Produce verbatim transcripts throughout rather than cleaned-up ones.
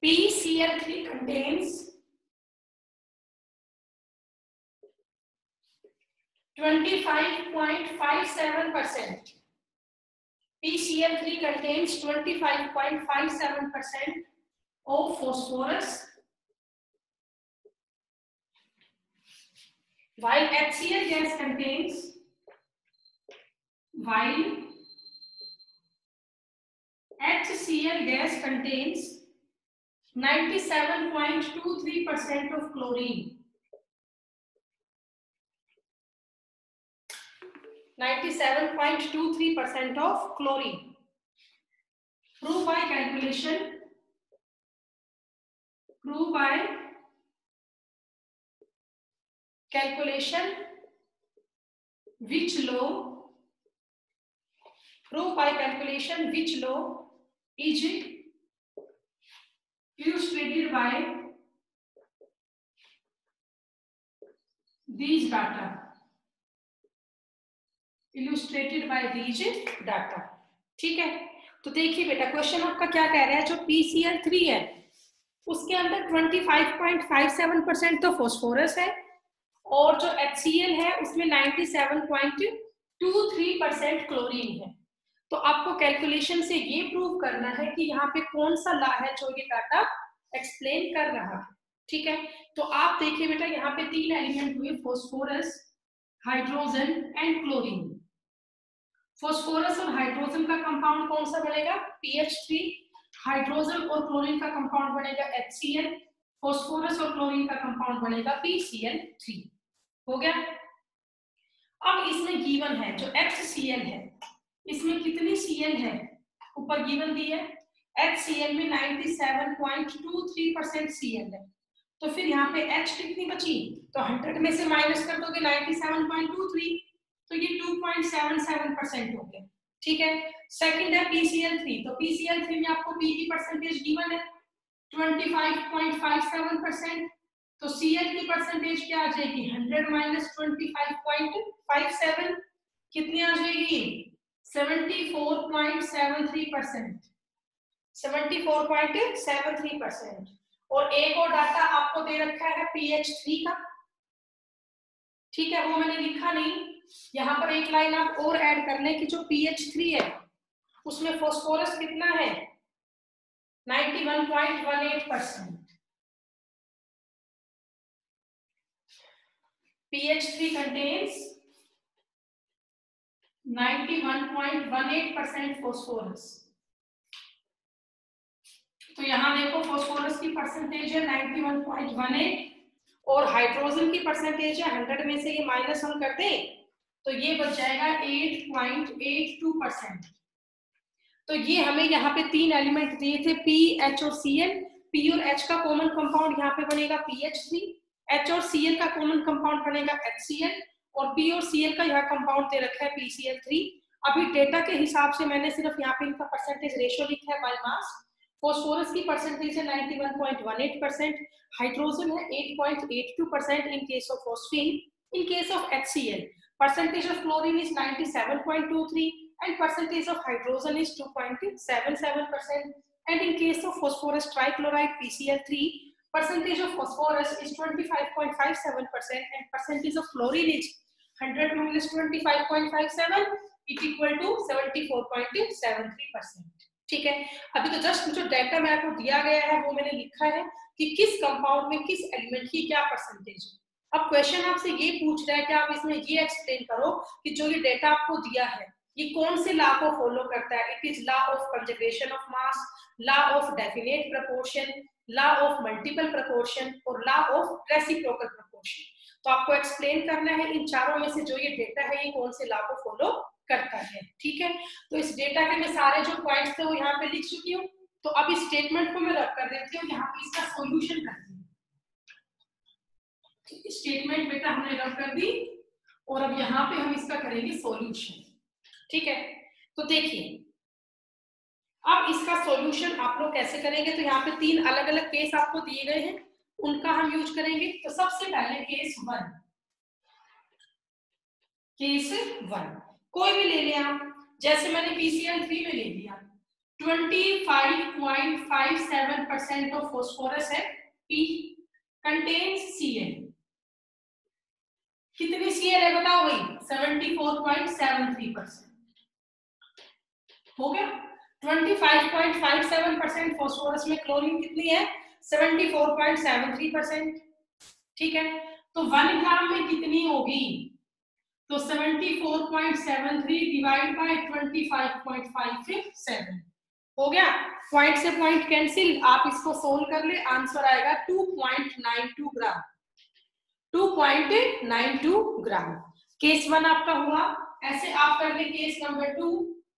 P C l three contains twenty-five point five seven percent. P C l three contains twenty-five point five seven percent of phosphorus, while HCl gas contains while HCl gas contains ninety-seven point two three percent of chlorine. ninety-seven point two three percent of chlorine. Prove by calculation. Prove by calculation which law. Prove by calculation which law is illustrated by these data. Illustrated by these data. ठीक है, तो देखिए बेटा question आपका क्या कह रहा है, जो P C l थ्री है उसके अंदर पच्चीस पॉइंट पाँच सात परसेंट तो फास्फोरस है और जो HCl है उसमें सत्तानवे पॉइंट दो तीन परसेंट क्लोरीन है। तो आपको कैलकुलेशन से ये प्रूव करना है कि यहाँ पे कौन सा लॉ है जो ये डाटा एक्सप्लेन कर रहा है। ठीक है, तो आप देखिए बेटा यहाँ पे तीन एलिमेंट हुए, phosphorus, hydrogen and chlorine. Phosphorus और हाइड्रोजन का कंपाउंड कौन सा बनेगा, पी एच थ्री। हाइड्रोजन और क्लोरीन का कंपाउंड बनेगा एच सी एल। फास्फोरस और क्लोरीन का कंपाउंड बनेगा पी सी एल थ्री। हो गया। अब इसमें गिवन है जो एच सी एल है, इसमें कितनी Cl है, ऊपर गिवन दी है। एच सी एल में सत्तानवे पॉइंट दो तीन परसेंट Cl है, तो फिर यहाँ पे H कितनी बची, तो सौ में से माइनस कर दोगे सत्तानवे पॉइंट दो तीन, तो ये दो पॉइंट सात सात परसेंट हो गया। ठीक है, सेकंड है पी सी एल थ्री। तो पी सी एल थ्री में आपको P की परसेंटेज गिवन है पच्चीस पॉइंट पाँच सात परसेंट, तो Cl की परसेंटेज क्या आ जाएगी, सौ माइनस पच्चीस पॉइंट पाँच सात, कितनी आ जाएगी, चौहत्तर पॉइंट सात तीन परसेंट। चौहत्तर पॉइंट सात तीन परसेंट। और एक और डाटा आपको दे रखा है पी एच थ्री का। ठीक है, वो मैंने लिखा नहीं, यहाँ पर एक लाइन आप और ऐड कर लें कि जो पी एच थ्री है उसमें फास्फोरस कितना है, इक्यानवे पॉइंट एक आठ percent. P H three contains इक्यानवे पॉइंट एक आठ परसेंट फास्फोरस। तो यहाँ देखो फास्फोरस की परसेंटेज है इक्यानवे पॉइंट एक आठ और हाइड्रोजन की परसेंटेज है सौ में से ये माइनस हम कर दें तो ये बच जाएगा आठ पॉइंट आठ दो परसेंट। तो ये हमें यहाँ पे तीन एलिमेंट दिए थे, P, H और Cl। P और H का कॉमन कंपाउंड यहाँ पे बनेगा पी एच थ्री, H और Cl का कॉमन कंपाउंड बनेगा एच सी एल और P और Cl का यहाँ कंपाउंड दे रखा है पी सी एल थ्री। अभी डेटा के हिसाब से मैंने सिर्फ यहाँ पे इनका परसेंटेज रेशियो लिखा है बाय मास। फास्फोरस की परसेंटेज है इक्यानवे पॉइंट एक आठ परसेंट, हाइड्रोजन है आठ पॉइंट आठ दो percent in case of phosphine. In case of H C L percentage of chlorine is ninety-seven point two three and percentage of hydrogen is two point seven seven percent, and in case of phosphorus trichloride P C l three percentage of phosphorus is twenty-five point five seven percent and percentage of chlorine is one hundred minus twenty-five point five seven it equal to seventy-four point seven three percent। ठीक है, अभी तो just जो data मैं आपको दिया गया है वो मैंने लिखा है कि किस कंपाउंड में किस एलिमेंट की क्या परसेंटेज है। अब क्वेश्चन आपसे ये पूछ रहा है कि आप इसमें ये एक्सप्लेन करो कि जो ये डेटा आपको दिया है ये कौन से लॉ को फॉलो करता है। It is law of conservation of mass, law of definite proportion, law of multiple proportion और लॉ ऑफ रेसिप्रोकल प्रोपोर्शन। तो आपको एक्सप्लेन करना है इन चारों में से जो ये डेटा है ये कौन से लॉ को फॉलो करता है। ठीक है, तो इस डेटा के मैं सारे जो पॉइंट्स थे वो यहाँ पे लिख चुकी हूँ। तो अब इस स्टेटमेंट को मैं रख कर देती हूँ, यहाँ पे इसका सोल्यूशन करती हूँ। स्टेटमेंट बेटा हमने रख कर दी और अब यहाँ पे हम इसका करेंगे सॉल्यूशन। ठीक है, तो देखिए अब इसका सॉल्यूशन आप लोग कैसे करेंगे। तो यहाँ पे तीन अलग अलग केस आपको दिए गए हैं, उनका हम यूज करेंगे। तो सबसे पहले केस वन, केस वन कोई भी ले लें आप, जैसे मैंने पी सी एल थ्री में ले लिया। twenty-five point five seven percent of phosphorus है P contains Cl. कितनी Cl है बताओ भाई? seventy-four point seven three percent हो गया. twenty-five point five seven percent phosphorus में क्लोरीन कितनी है? seventy-four point seven three percent. ठीक है, तो वन ग्राम में कितनी होगी? तो seventy-four point seven three divide by twenty-five point five seven हो गया. पॉइंट से पॉइंट कैंसिल. आप इसको सोल्व कर ले, आंसर आएगा two point nine two gram. two point nine two gram. Case one आपका हुआ. ऐसे आप कर ले केस नंबर टू.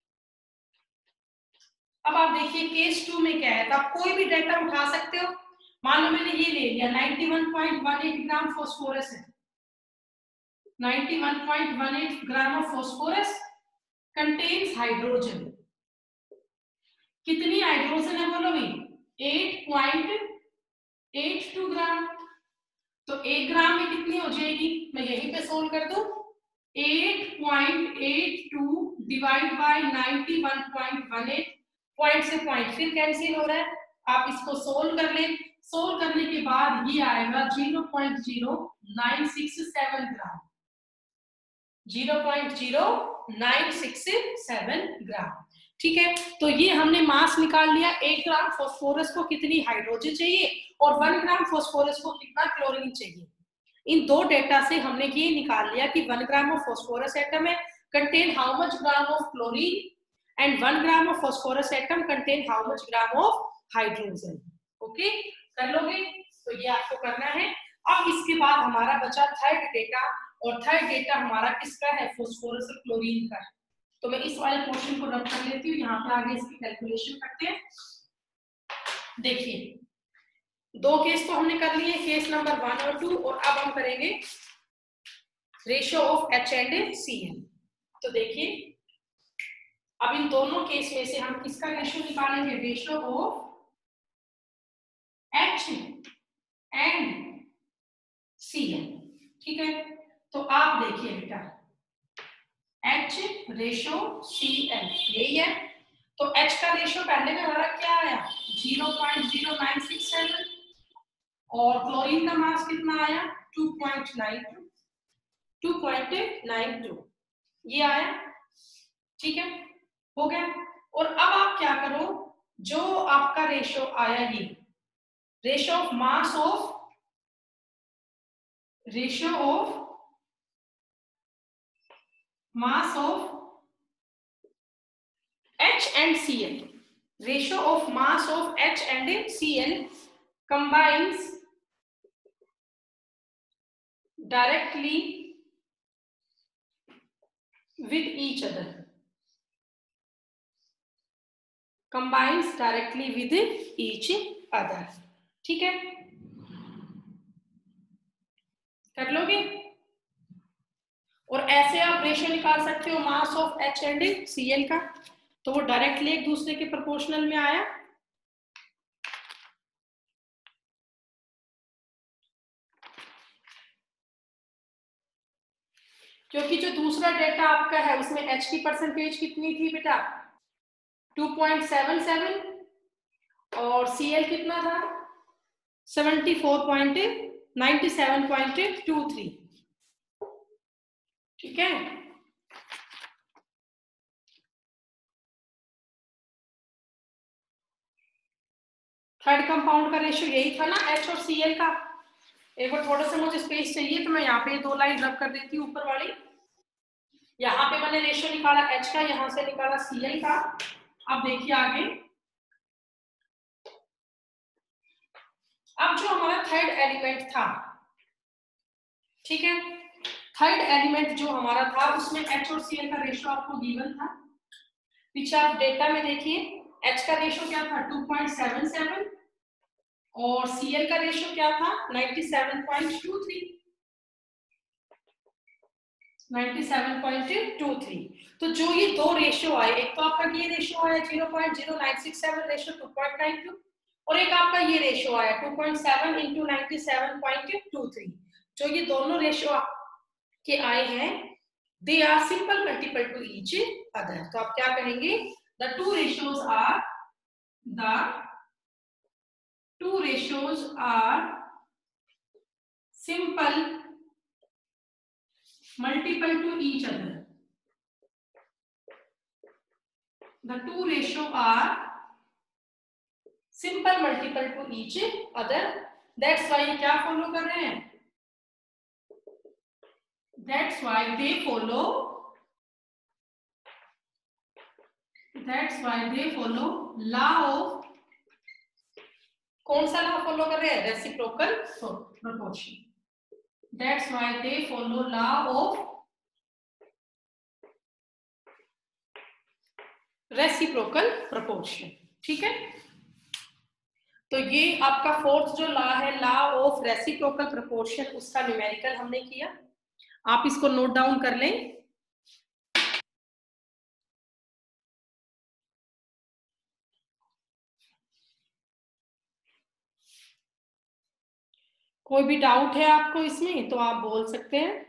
अब आप देखिए केस टू में क्या है. तो आप कोई भी डेटा उठा सकते हो. मान लो मैंने ये ले लिया ninety-one point one eight gram phosphorus है. ninety-one point one eight gram of phosphorus contains hydrogen. कितनी हाइड्रोजन है बोलो भाई? eight point eight two ग्राम. तो एक ग्राम में कितनी हो जाएगी? मैं यहीं पे सोल्व कर दूं. eight point eight two divide by ninety-one point one eight. Point से पॉइंट फिर कैंसिल हो रहा है. आप इसको सोल्व कर ले. सोल्व करने के बाद ये आएगा zero point zero nine six seven ग्राम. zero point zero nine six seven ग्राम. ठीक है, तो ये हमने मास निकाल लिया. एक ग्राम फॉस्फोरस को कितनी हाइड्रोजन चाहिए और वन ग्राम फॉस्फोरस को कितना क्लोरीन चाहिए. इन दो डेटा से हमने ये निकाल लिया कि one gram of phosphorus atom है contain how much gram of chlorine and one gram of phosphorus atom contain how much gram of hydrogen. Okay, कर लोगे? तो ये आपको करना है. अब इसके बाद हमारा बचा थर्ड डेटा, और थर्ड डेटा हमारा किसका है? फॉस्फोरस और क्लोरीन का है. तो मैं इस वाले पोर्शन को रब कर लेती हूँ. यहाँ पे आगे इसकी कैलकुलेशन करते हैं. देखिए दो केस तो हमने कर लिए, केस नंबर वन और टू, और अब हम करेंगे ratio of H and C N. तो देखिए अब इन दोनों केस में से हम किसका रेशियो निकालेंगे? Ratio of H and C N. ठीक है, तो आप देखिए बेटा H रेशो सी एन यही है. तो H का रेशो पहले में हमारा क्या आया? zero point zero nine six seven. और क्लोरीन का मास कितना आया? two point nine two. two point nine two ये आया. ठीक है, हो गया. और अब आप क्या करो, जो आपका रेशो आया ये ratio of mass of ratio of mass of H and Cl. Ratio of mass of H and Cl combines directly with each other. Combines directly with each other. ठीक है, कर लोगे? और ऐसे आप रेशियो निकाल सकते हो mass of H and Cl का. तो वो डायरेक्टली एक दूसरे के प्रोपोर्शनल में आया. क्योंकि जो दूसरा डेटा आपका है उसमें H की परसेंटेज कितनी थी बेटा? two point seven seven. और Cl कितना था? seventy-four point nine seven point two three. ठीक है, थर्ड कंपाउंड का रेशियो यही था ना H और Cl का. एक बार थोड़ा सा मुझे स्पेस चाहिए तो मैं यहाँ पे दो लाइन रब कर देती हूँ ऊपर वाली. यहाँ पे मैंने रेशियो निकाला H का, यहाँ से निकाला Cl का. अब देखिए आगे, अब जो हमारा थर्ड एलिमेंट था, ठीक है, थर्ड एलिमेंट जो हमारा था उसमें H और Cl का रेशियो आपको गिवन था. पीछे आप डेटा में देखिए H का रेशियो क्या था? two point seven seven. और Cl का रेशियो क्या था? ninety-seven point two three. ninety-seven point two three. तो जो ये दो रेशियो आए, एक तो आपका ये रेशियो आया zero point zero nine six seven ratio two point nine two, और एक आपका ये रेशियो आया two point seven into ninety-seven point two three. जो ये दोनों रेशियो के आए हैं, they are simple multiple to each other. तो आप क्या कहेंगे? The two ratios are the two ratios are simple multiple to each other. The two ratio are simple multiple to each other. That's why क्या follow कर रहे हैं? That's why they follow. That's why they follow law of. कौन सा law follow कर रहे हैं? Reciprocal proportion. That's why they follow law of reciprocal proportion. ठीक है, तो ये आपका फोर्थ जो लॉ है, लॉ ऑफ रेसिप्रोकल प्रोपोर्शन, उसका न्यूमेरिकल हमने किया. आप इसको नोट डाउन कर लें. कोई भी डाउट है आपको इसमें तो आप बोल सकते हैं.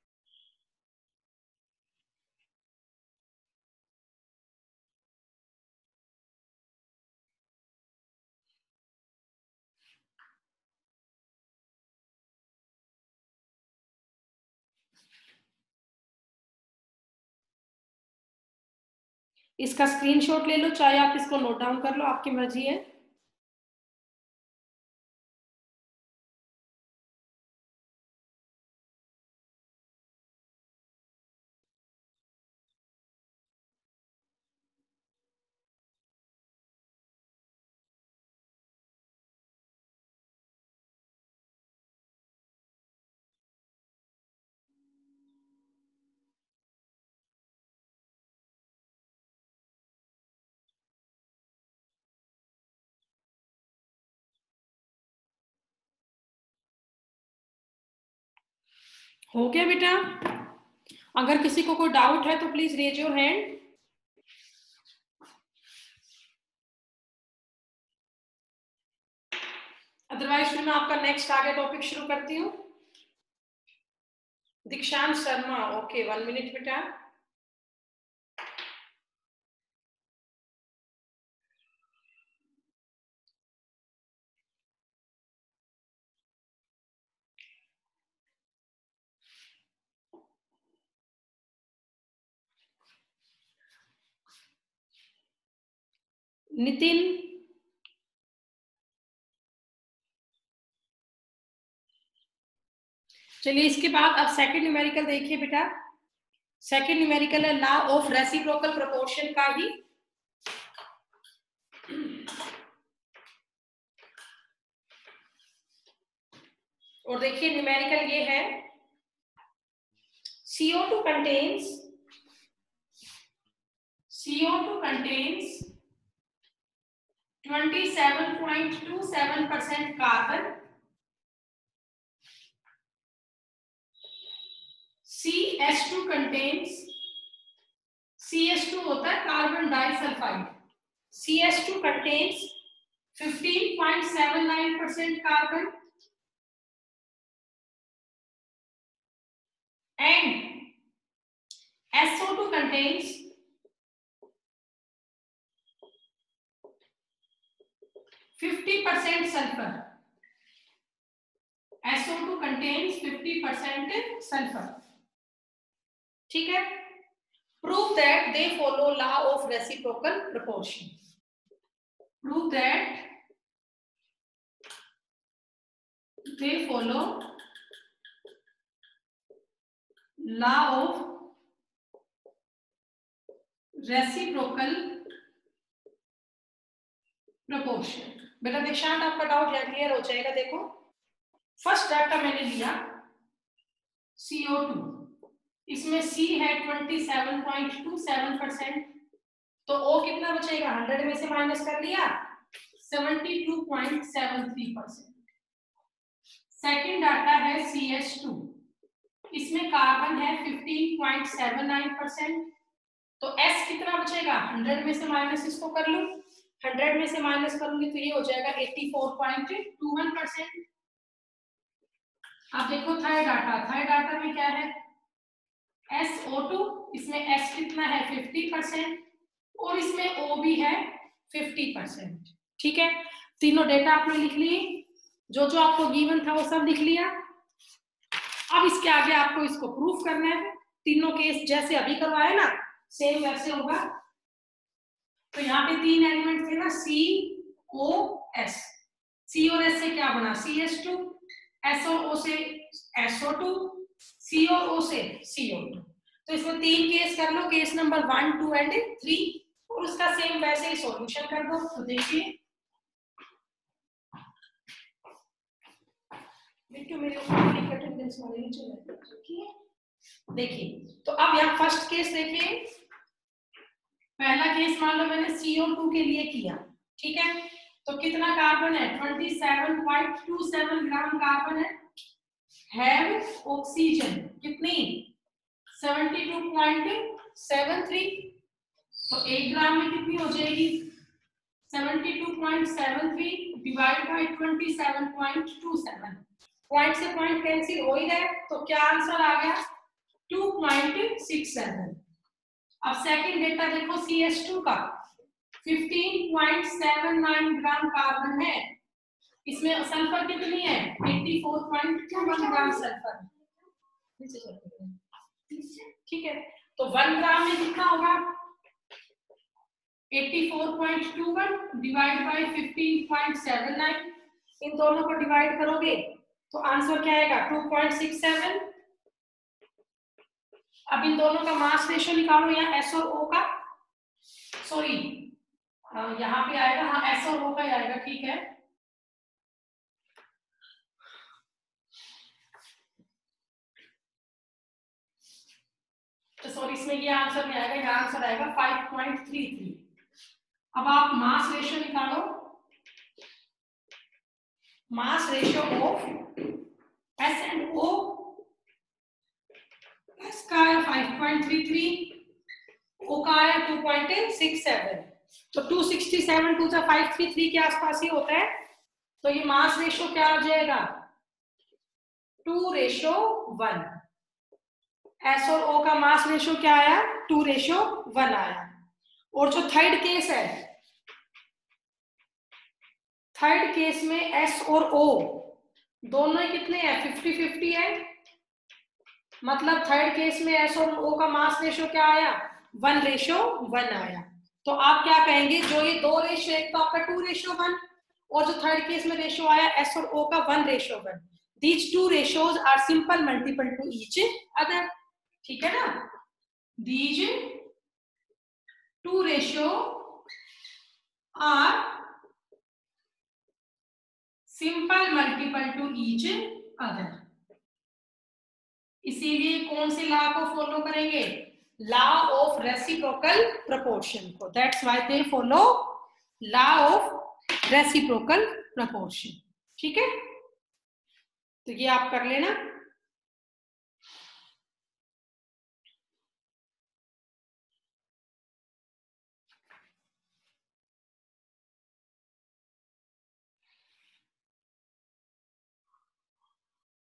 इसका स्क्रीनशॉट ले लो, चाहे आप इसको नोट डाउन कर लो, आपकी मर्जी है. हो गया बेटा? अगर किसी को कोई डाउट है तो please raise your hand. Otherwise फिर मैं आपका नेक्स्ट आगे टॉपिक शुरू करती हूँ. दीक्षांत शर्मा, ओके, वन मिनट बेटा. नितिन, चलिए इसके बाद अब सेकंड न्यूमेरिकल देखिए बेटा. सेकंड न्यूमेरिकल है लॉ ऑफ रेसिप्रोकल प्रोपोर्शन का ही. और देखिए न्यूमेरिकल ये है, C O two contains C O two contains twenty-seven point two seven percent carbon. C H two contains, C H two होता है carbon disulphide. C H two contains fifteen point seven nine percent carbon and S O two contains fifty percent sulfur. S O two contains fifty percent sulfur. ठीक है. Prove that they follow law of reciprocal proportion. Prove that they follow law of reciprocal proportion. बेटा दीक्षांत आपका doubt clear हो जाएगा. देखो first data मैंने लिया C O टू, इसमें C है twenty-seven point two seven percent, तो O कितना बचेगा? हंड्रेड में से माइनस कर लिया, seventy-two point seven three percent. Second data है C H टू, इसमें कार्बन है fifteen point seven nine percent, तो S कितना बचेगा? हंड्रेड में से माइनस इसको कर लूं, हंड्रेड में से माइनस करूंगी तो ये हो जाएगा eighty-four point two one percent. अब देखो थर्ड डाटा, थर्ड डाटा में क्या है? S O टू, इसमें S कितना है? fifty percent, और इसमें O भी है फिफ्टी परसेंट। ठीक है, तीनों डेटा आपने लिख लिए, जो जो आपको गिवन था वो सब लिख लिया। अब इसके आगे आपको इसको प्रूफ करना है। तीनों केस जैसे अभी करवाए ना, सेम वैसे होगा। तो यहाँ पे तीन एलिमेंट थे ना, सी ओ एस। सी और एस से क्या बना, सी एस टू। एस और ओ से एस ओ टू, सी और ओ से सी ओ टू। तो इसमें तीन केस कर लो, case number one two and three, और उसका सेम वैसे ही सॉल्यूशन कर दो। तो देखिए मेरे अटेंडेंस वाले नहीं चले। देखिए तो अब यहाँ फर्स्ट केस देखिए, पहला केस मान लो मैंने सी ओ टू के लिए किया। ठीक है, तो कितना कार्बन है, सत्ताईस पॉइंट दो सात ग्राम कार्बन है। हैव ऑक्सीजन कितनी, बहत्तर पॉइंट सात तीन। तो एक ग्राम में कितनी हो जाएगी, बहत्तर पॉइंट सात तीन डिवाइड बाय सत्ताईस पॉइंट दो सात। पॉइंट से पॉइंट कैंसिल हो ही गए, तो क्या आंसर आ गया, दो पॉइंट छह सात। अब सेकंड डेटा देखो सी एच टू का, पंद्रह पॉइंट सात नौ ग्राम कार्बन है। इसमें सल्फर कितनी है, चौरासी पॉइंट दो एक ग्राम सल्फर। ठीक है, तो वन ग्राम में कितना होगा, चौरासी पॉइंट दो एक डिवाइड बाय पंद्रह पॉइंट सात नौ। इन दोनों को डिवाइड करोगे तो आंसर क्या आएगा, दो पॉइंट छह सात। अब इन दोनों का मास रेशियो निकालो, यहाँ एस और ओ का, सॉरी यहाँ पे आएगा, हाँ एस और ओ का ही आएगा। ठीक है, तो सॉरी इसमें ये आंसर नहीं आएगा, यहाँ आंसर आएगा पाँच पॉइंट तीन तीन। अब आप मास रेशियो निकालो, mass ratio of S and O, S का है पाँच पॉइंट तीन तीन, ओ का है दो पॉइंट छह सात। तो दो सौ सरसठ टू द पाँच सौ तैंतीस के आसपास ही होता है। तो ये मास रेशियो क्या हो जाएगा, टू रेशो वन। एस और ओ का मास रेशियो क्या आया, टू रेशो वन आया। और जो थर्ड केस है, थर्ड केस में एस और ओ दोनों ही कितने हैं, फिफ्टी फिफ्टी है। मतलब थर्ड केस में एस और ओ का मास रेशियो क्या आया, वन रेशो वन आया। तो आप क्या कहेंगे, जो ये दो रेशियो, एक तो आपका टू रेशो वन, और जो थर्ड केस में रेशियो आया एस और ओ का one ratio one, these two ratios are simple multiple to each other. ठीक है ना, these two ratio are simple multiple to each other. इसीलिए कौन से लॉ को फॉलो करेंगे, लॉ ऑफ रेसिप्रोकल प्रोपोर्शन को। That's why they follow law of reciprocal proportion. ठीक है, तो ये आप कर लेना।